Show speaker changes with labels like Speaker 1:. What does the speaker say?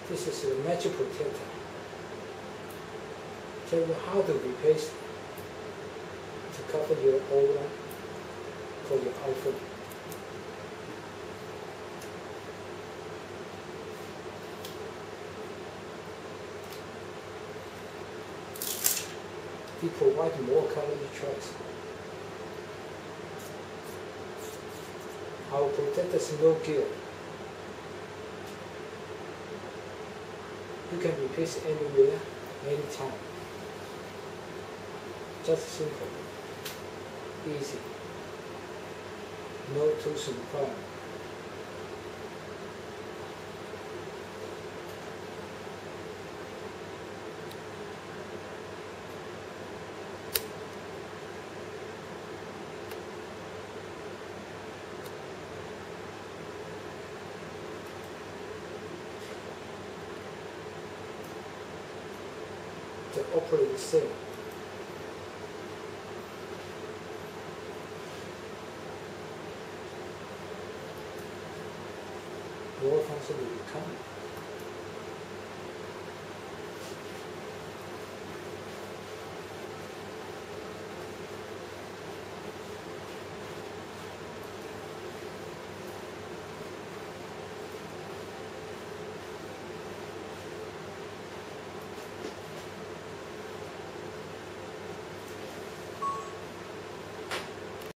Speaker 1: This is a magic protector. Tell you how to replace to cover your old one for your iPhone. We provide more coverage choice. Our protectors no gear. You can replace anywhere, anytime. Just simple, easy, no tools required. To operate the same. More function will be coming.